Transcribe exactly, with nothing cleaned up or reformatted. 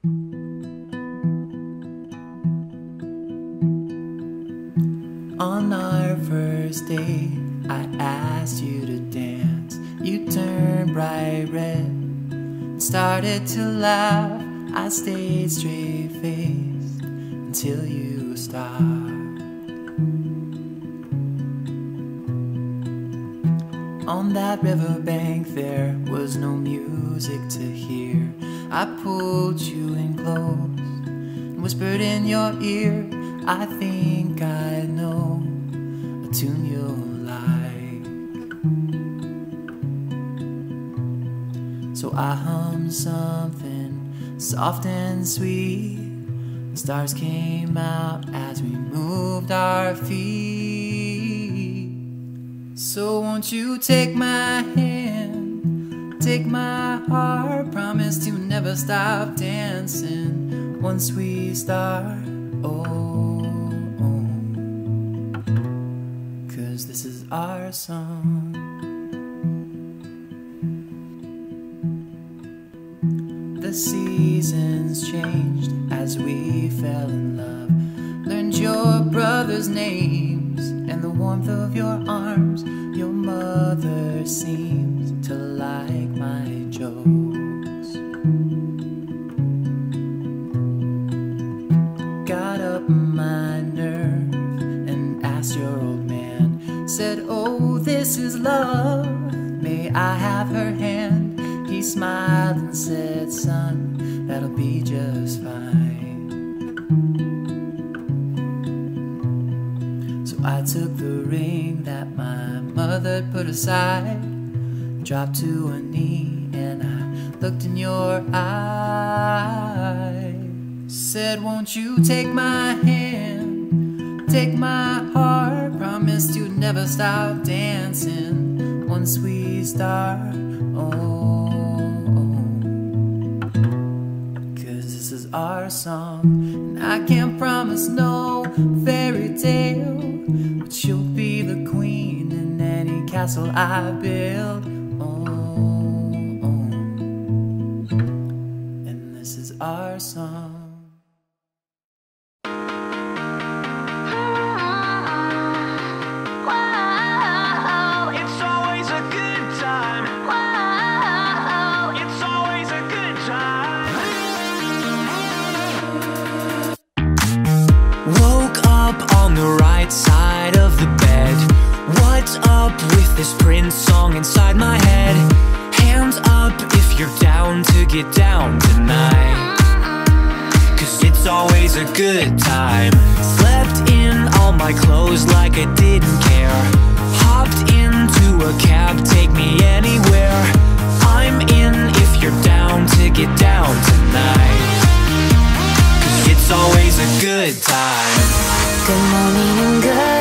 On our first date, I asked you to dance. You turned bright red and started to laugh. I stayed straight-faced until you stopped. On that riverbank there was no music to hear. I pulled you in close and whispered in your ear, I think I know a tune you'll like. So I hummed something soft and sweet. The stars came out as we moved our feet. So won't you take my hand, take my heart, promise to never stop dancing once we start. Oh, oh, 'cause this is our song. The seasons changed as we fell in love. Learned your brother's names and the warmth of your arms. Your mother seemed to like my jokes. Got up my nerve and asked your old man. Said, oh, this is love, may I have her hand? He smiled and said, son, that'll be just fine. So I took the ring that my mother put aside, dropped to a knee and I looked in your eyes. Said, won't you take my hand, take my heart, promise to never stop dancing once we start. Oh, our song, and I can't promise no fairy tale, but you'll be the queen in any castle I build. Oh, oh, and this is our song. Side of the bed, what's up with this Prince song inside my head? Hands up if you're down to get down tonight, 'cause it's always a good time. Slept in all my clothes like I didn't care. Hopped into a cab, take me anywhere. I'm in if you're down to get down tonight, 'cause it's always a good time. Good morning and good